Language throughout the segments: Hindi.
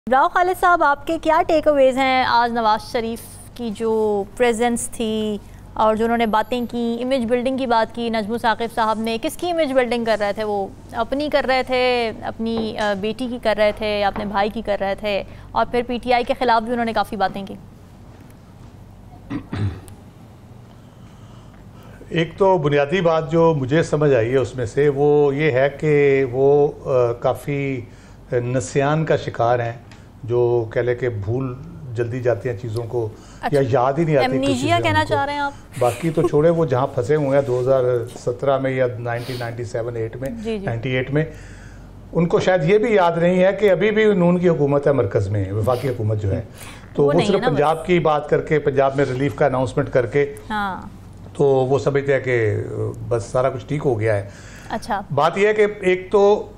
राव खालिद साहब, आपके क्या टेक अवेज़ हैं आज नवाज शरीफ की जो प्रेजेंस थी और जो उन्होंने बातें की, इमेज बिल्डिंग की बात की। नजमू साकिब साहब ने किसकी इमेज बिल्डिंग कर रहे थे? वो अपनी कर रहे थे, अपनी बेटी की कर रहे थे, अपने भाई की कर रहे थे, और फिर पीटीआई के ख़िलाफ़ भी उन्होंने काफ़ी बातें की। एक तो बुनियादी बात जो मुझे समझ आई है उसमें से वो ये है कि वो काफ़ी नस्यान का शिकार हैं, जो कह ले कि भूल जल्दी जाती हैं चीज़ों को। अच्छा, या याद ही नहीं आती। एमनीशिया कहना चाह रहे हैं आप? बाकी तो छोड़े, वो जहाँ फंसे हुए हैं 2017 में या 1997-8 में, 98 में, उनको शायद ये भी याद नहीं है कि अभी भी नून की हुकूमत है मरकज़ में, वफाकी हुकूमत जो है। तो वो सिर्फ पंजाब की बात करके, पंजाब में रिलीफ का अनाउंसमेंट करके, तो वो समझते हैं कि बस सारा कुछ ठीक हो गया है। अच्छा, बात यह है कि एक तो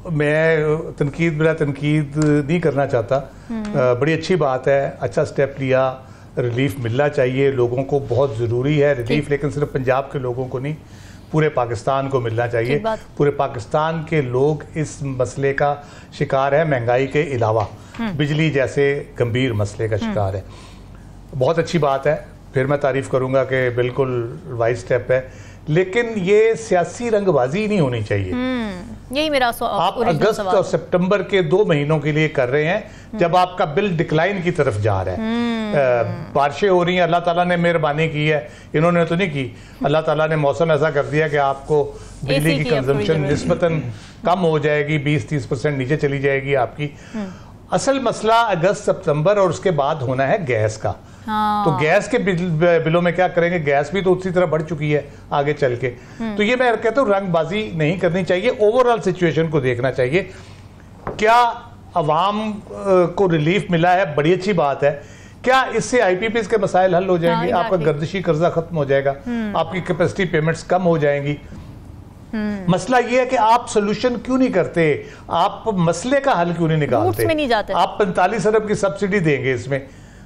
मैं तनकीद नहीं करना चाहता। बड़ी अच्छी बात है, अच्छा स्टेप लिया, रिलीफ मिलना चाहिए लोगों को, बहुत ज़रूरी है रिलीफ, लेकिन सिर्फ पंजाब के लोगों को नहीं, पूरे पाकिस्तान को मिलना चाहिए। पूरे पाकिस्तान के लोग इस मसले का शिकार है, महंगाई के अलावा बिजली जैसे गंभीर मसले का शिकार है। बहुत अच्छी बात है, फिर मैं तारीफ़ करूँगा कि बिल्कुल वाइज स्टेप है, लेकिन ये सियासी रंगबाजी नहीं होनी चाहिए। यही मेरा आप अगस्त और सितंबर के 2 महीनों के लिए कर रहे हैं, जब आपका बिल डिक्लाइन की तरफ जा रहा है। बारिशें हो रही हैं, अल्लाह ताला ने मेहरबानी की है, इन्होंने तो नहीं की। अल्लाह ताला ने मौसम ऐसा कर दिया कि आपको बिजली की कंजम्पशन निस्बतन कम हो जाएगी, 20-30% नीचे चली जाएगी आपकी। असल मसला अगस्त सितंबर और उसके बाद होना है गैस का। तो गैस के बिलों में क्या करेंगे? गैस भी तो उसी तरह बढ़ चुकी है आगे चल के। तो ये मैं कहता हूँ रंगबाजी नहीं करनी चाहिए, ओवरऑल सिचुएशन को देखना चाहिए। क्या अवाम को रिलीफ मिला है, बड़ी अच्छी बात है। क्या इससे आईपीपीएस के मसाइल हल हो जाएंगे? आपका गर्दिशी कर्जा खत्म हो जाएगा, आपकी कैपेसिटी पेमेंट्स कम हो जाएंगी। मसला ये है कि आप सोल्यूशन क्यों नहीं करते, आप मसले का हल क्यों नहीं निकालते? में नहीं जाते। आप 45 अरब की सब्सिडी देंगे इसमें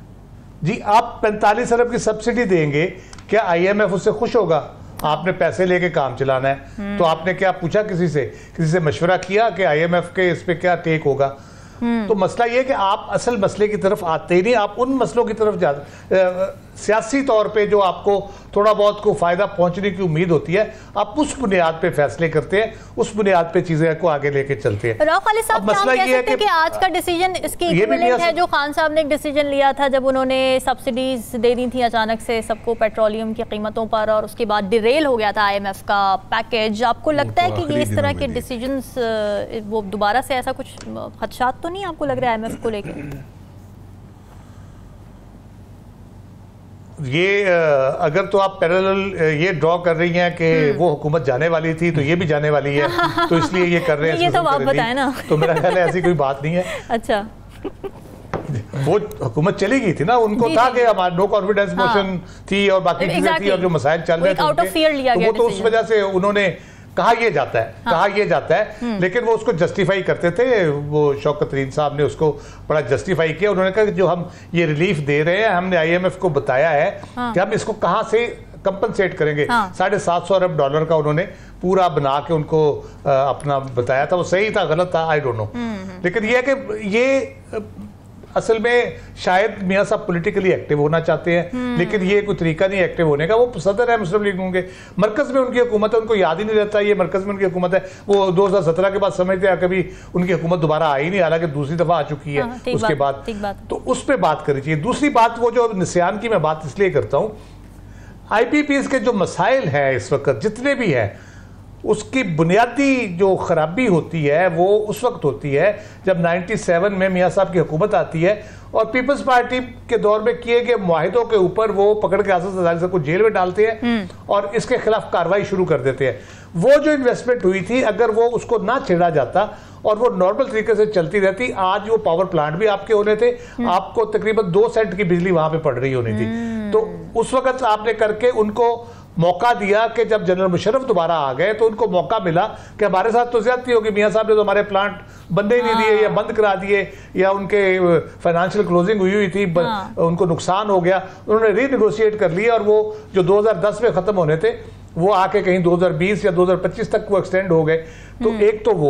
जी, आप 45 अरब की सब्सिडी देंगे, क्या आईएमएफ उससे खुश होगा? आपने पैसे लेके काम चलाना है, तो आपने क्या पूछा किसी से मशवरा किया कि आईएमएफ के इस पे क्या टेक होगा? तो मसला ये है कि आप असल मसले की तरफ आते ही नहीं, आप उन मसलों की तरफ जाते। सियासी तौर पे जो आपको थोड़ा बहुत को फायदा पहुंचने की उम्मीद होती है, आप उस बुनियाद पे फैसले करते हैं, उस बुनियाद पे चीजें को आगे लेके चलते हैं। राव खालिद साहब, मसला ये है कि आज का डिसीजन इसके इक्विवेलेंट है जो खान साहब ने एक डिसीजन लिया था जब उन्होंने सब्सिडीज दे दी थी अचानक से सबको पेट्रोलियम की कीमतों पर, और उसके बाद डिरेल हो गया था आईएमएफ का पैकेज। आपको लगता है कि ये इस तरह के डिसीजंस वो दोबारा से ऐसा कुछ खदशात तो नहीं आपको लग रहा है आईएमएफ को लेकर? ये अगर तो आप पैरेलल ये ड्रॉ कर रही हैं कि वो हुकूमत जाने वाली थी तो ये भी जाने वाली है, तो इसलिए ये कर रहे हैं। ये तो आप बताएं ना। तो मेरा ख्याल है ऐसी कोई बात नहीं है। अच्छा, वो हुकूमत चली गई थी ना, उनको था कि हमारा नो कॉन्फिडेंस मोशन थी और बाकी चीजें थी और जो मसाइल चल रहे थे, वो तो उस वजह से उन्होंने कहा ये जाता है, लेकिन वो उसको जस्टिफाई करते थे। वो शौकत तरीन साहब ने उसको बड़ा जस्टिफाई किया। उन्होंने कहा कि जो हम ये रिलीफ दे रहे हैं, हमने आईएमएफ को बताया है कि हम इसको कहां से कंपनसेट करेंगे। 750 अरब डॉलर का उन्होंने पूरा बना के उनको अपना बताया था। वो सही था गलत था आई डोंट नो, लेकिन ये है कि ये असल में शायद मियां साहब पॉलिटिकली एक्टिव होना चाहते हैं, लेकिन ये कोई तरीका नहीं एक्टिव होने का। वो सदर है मुस्लिम लीग होंगे, मरकज में उनकी हुकूमत है, उनको याद ही नहीं रहता ये मरकज में उनकी हुकूमत है। वो 2017 के बाद समझते हैं कभी उनकी हुकूमत दोबारा आई नहीं, हालांकि दूसरी दफा आ चुकी है उसके बाद। तो उस पर बात करनी चाहिए। दूसरी बात, वो जो निस्यान की मैं बात इसलिए करता हूँ, आईपीपीएस के जो मसाइल हैं इस वक्त जितने भी हैं, उसकी बुनियादी जो खराबी होती है वो उस वक्त होती है जब 97 में मियां साहब की हुकूमत आती है और पीपल्स पार्टी के दौर में किए गए मुआहिदों के ऊपर वो पकड़ के आसिफ ज़रदारी साहब को जेल में डालते हैं और इसके खिलाफ कार्रवाई शुरू कर देते हैं। वो जो इन्वेस्टमेंट हुई थी, अगर वो उसको ना छेड़ा जाता और वो नॉर्मल तरीके से चलती रहती, आज वो पावर प्लांट भी आपके होने थे, आपको तकरीबन 2 सेंट की बिजली वहां पे पड़ रही होनी थी। तो उस वक्त आपने करके उनको मौका दिया कि जब जनरल मुशर्रफ दोबारा आ गए तो उनको मौका मिला कि हमारे साथ तो ज्यादती होगी, मियां साहब ने तो हमारे प्लांट बनने ही नहीं दिए या बंद करा दिए या उनके फाइनेंशियल क्लोजिंग हुई थी, उनको नुकसान हो गया, उन्होंने रीनेगोशिएट कर लिया और वो जो 2010 में खत्म होने थे वो आके कहीं 2020 या 2025 तक वो एक्सटेंड हो गए। तो एक तो वो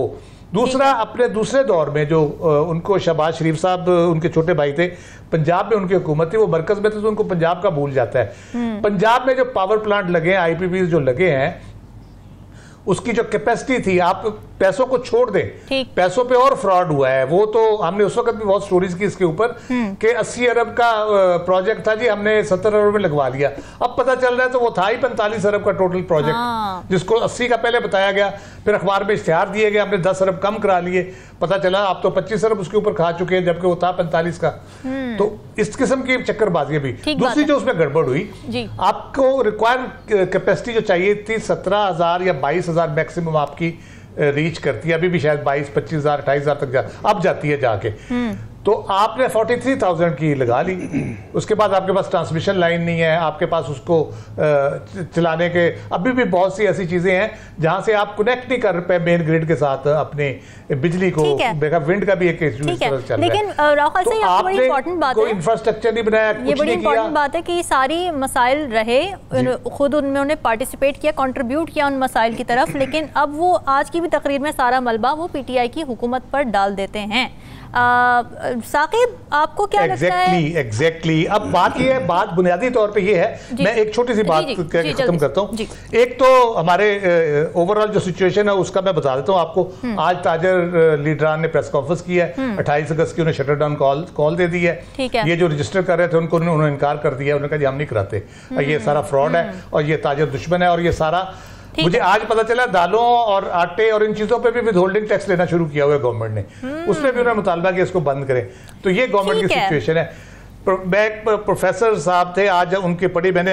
दूसरा, अपने दूसरे दौर में जो उनको शहबाज शरीफ साहब उनके छोटे भाई थे, पंजाब में उनकी हुकूमत थी, वो मरकज में थे तो उनको पंजाब का भूल जाता है। पंजाब में जो पावर प्लांट लगे हैं, आईपीपी जो लगे हैं, उसकी जो कैपेसिटी थी, आप पैसों को छोड़ दें, पैसों पे और फ्रॉड हुआ है। वो तो हमने उस वक्त भी बहुत स्टोरीज की इसके ऊपर कि 80 अरब का प्रोजेक्ट था जी, हमने 70 अरब में लगवा लिया। अब पता चल रहा है तो वो था ही 45 अरब का टोटल प्रोजेक्ट, जिसको 80 का पहले बताया गया, फिर अखबार में इश्तिहार दिए गए, हमने 10 अरब कम करा लिए, पता चला आप तो 25 अरब उसके ऊपर खा चुके हैं, जबकि वो था 45 का। तो इस किस्म की चक्करबाजी भी। दूसरी जो उसमें गड़बड़ हुई, आपको रिक्वायर्ड कैपेसिटी जो चाहिए थी 17,000 या 22,000 मैक्सिमम आपकी रीच करती है, अभी भी शायद 22, 25,000, 28,000 तक अब जाती है जाके। तो आपने 43,000 की लगा ली, उसके बाद आपके पास ट्रांसमिशन लाइन नहीं है, आपके पास उसको चलाने के अभी भी बहुत सी ऐसी चीजें हैं जहां से आप कनेक्ट नहीं कर पाए मेन ग्रिड के साथ अपने बिजली को। विंड का भी एक इशू चल रहा है, लेकिन राहुल से ये बड़ी इंपॉर्टेंट बात है, कोई इंफ्रास्ट्रक्चर नहीं बनाया, ये बड़ी इंपॉर्टेंट बात है कि सारी मसाइल रहे, खुद उन्होंने पार्टिसिपेट किया, कंट्रीब्यूट किया उन मसाइल की तरफ, लेकिन अब वो आज की भी तकरीर में सारा मलबा वो पीटीआई की हुकूमत पर डाल देते हैं। साकिब, आपको क्या लगता है? एग्जैक्टली। अब बात ये है, बात बुनियादी तौर पे ये है, मैं एक छोटी सी बात खत्म करता हूँ। एक तो हमारे ओवरऑल जो सिचुएशन है उसका मैं बता देता हूँ आपको। आज ताजर लीडरान ने प्रेस कॉन्फ्रेंस की है, 28 अगस्त की उन्हें शटर डाउन कॉल दे दी है। ये जो रजिस्टर कर रहे थे उनको उन्होंने इनकार कर दिया, उन्होंने कहा हम नहीं कराते, ये सारा फ्रॉड है और ये ताजर दुश्मन है। और ये सारा मुझे आज पता चला दालों और आटे और इन चीजों पे भी विदहोल्डिंग टैक्स लेना शुरू किया हुआ है गवर्नमेंट ने, उसमें भी उन्होंने मुतालबा किया इसको बंद करें। तो ये गवर्नमेंट की सिचुएशन है। प्रोफेसर साहब थे, आज उनकी पढ़ी मैंने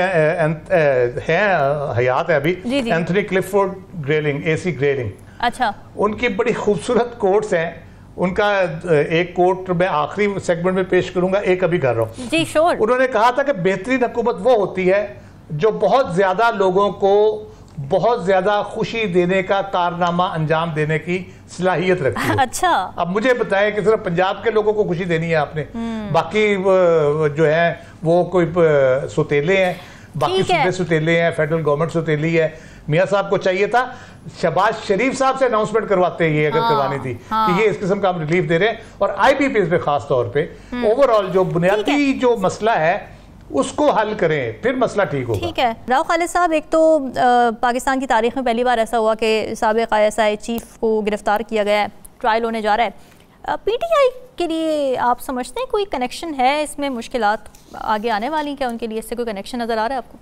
हैं, हयात है अभी, Anthony Clifford Grayling, AC Grayling. अच्छा, उनकी बड़ी खूबसूरत कोट्स हैं। उनका एक कोट मैं आखिरी सेगमेंट में पेश करूंगा, एक अभी कर रहा हूँ जी, श्योर। उन्होंने कहा था कि बेहतरीन हुकूमत वो होती है जो बहुत ज्यादा लोगों को बहुत ज्यादा खुशी देने का कारनामा अंजाम देने की सलाहियत रखती है। अच्छा, अब मुझे बताएं कि सिर्फ पंजाब के लोगों को खुशी देनी है आपने, बाकी जो है वो कोई सुतेले हैं, बाकी सूबे सुतेले हैं, फेडरल गवर्नमेंट सुतेली है। मियाँ साहब को चाहिए था शहबाज शरीफ साहब से अनाउंसमेंट करवाते ये अगर करवानी थी कि ये इस किस्म का हम रिलीफ दे रहे हैं, और IPP पे खास तौर पे ओवरऑल जो बुनियादी जो मसला है उसको हल करें, फिर मसला ठीक होगा। ठीक है। राव खालिद साहब, एक तो पाकिस्तान की तारीख में पहली बार ऐसा हुआ कि साबिक ISI चीफ को गिरफ्तार किया गया है, ट्रायल होने जा रहा है। PTI के लिए आप समझते हैं कोई कनेक्शन है इसमें, मुश्किलात आगे आने वाली क्या उनके लिए, इससे कोई कनेक्शन नजर आ रहा है आपको?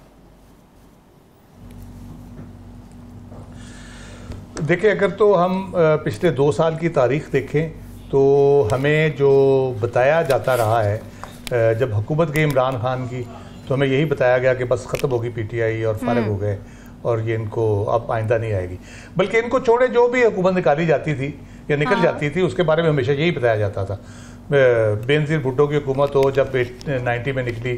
देखिए, अगर तो हम पिछले 2 साल की तारीख देखें तो हमें जो बताया जाता रहा है, जब हुकूमत गई इमरान खान की तो हमें यही बताया गया कि बस ख़त्म होगी PTI और फारिग हो गए और ये इनको अब आइंदा नहीं आएगी। बल्कि इनको छोड़े जो भी हुकूमत निकाली जाती थी या निकल जाती थी उसके बारे में हमेशा यही बताया जाता था। बेनज़ीर भुट्टो की हुकूमत हो, जब 90 में निकली,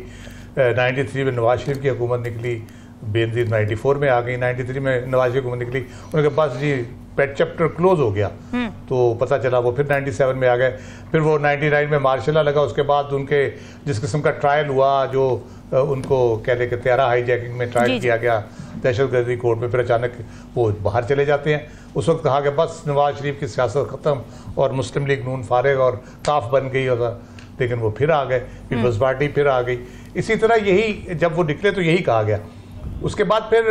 93 में नवाज शरीफ की हुकूमत निकली, बेनज़ीर 94 में आ गई, 93 में नवाज शरीफ की हुकूमत निकली, उन्होंने कहा बस जी पेट चैप्टर क्लोज हो गया। तो पता चला वो फिर 97 में आ गए, फिर वो 99 में मार्शल लगा, उसके बाद उनके जिस किस्म का ट्रायल हुआ, जो उनको कह ले कि 13 हाईजैकिंग में ट्रायल किया गया दहशतगर्दी कोर्ट में, फिर अचानक वो बाहर चले जाते हैं। उस वक्त कहा कि बस नवाज शरीफ की सियासत ख़त्म और मुस्लिम लीग नून फारिग और काफ बन गई, और लेकिन वो फिर आ गए, पीपल्स पार्टी फिर आ गई। इसी तरह यही जब वो निकले तो यही कहा गया। उसके बाद फिर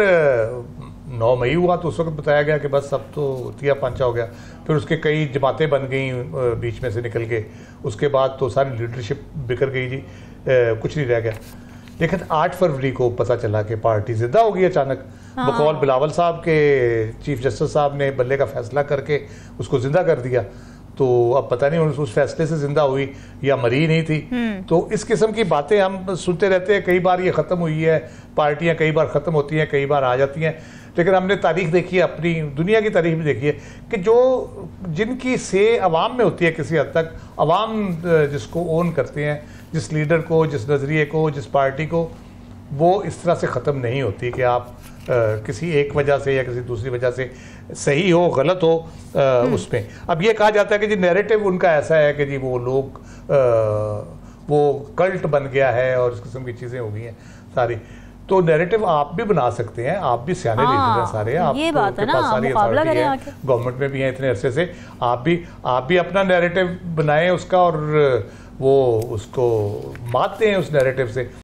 9 मई हुआ तो उस वक्त बताया गया कि बस अब तो तिया पांचा हो गया। फिर उसके कई जमातें बन गई बीच में से निकल के, उसके बाद तो सारी लीडरशिप बिखर गई जी, कुछ नहीं रह गया। लेकिन 8 फरवरी को पता चला कि पार्टी जिंदा हो गई अचानक। बकौल बिलावल साहब के चीफ जस्टिस साहब ने बल्ले का फैसला करके उसको जिंदा कर दिया। तो अब पता नहीं उस फैसले से जिंदा हुई या मरी नहीं थी। तो इस किस्म की बातें हम सुनते रहते हैं। कई बार ये ख़त्म हुई है पार्टियां, कई बार ख़त्म होती हैं, कई बार आ जाती हैं। लेकिन हमने तारीख देखी है, अपनी दुनिया की तारीख भी देखी है कि जो जिनकी से अवाम में होती है, किसी हद तक अवाम जिसको ओन करते हैं, जिस लीडर को, जिस नज़रिए को, जिस पार्टी को, वो इस तरह से ख़त्म नहीं होती कि आप किसी एक वजह से या किसी दूसरी वजह से, सही हो गलत हो, उसमें। अब ये कहा जाता है कि जी नैरेटिव उनका ऐसा है कि जी वो लोग वो कल्ट बन गया है और इस किस्म की चीज़ें हो गई हैं सारी। तो नैरेटिव आप भी बना सकते हैं, आप भी सियाने लीडर हैं सारे, आप ये बात है ना, मुकाबला करें आके। गवर्नमेंट में भी हैं इतने अरसे से, आप भी अपना नैरेटिव बनाएं उसका और वो उसको मात दें उस नैरेटिव से।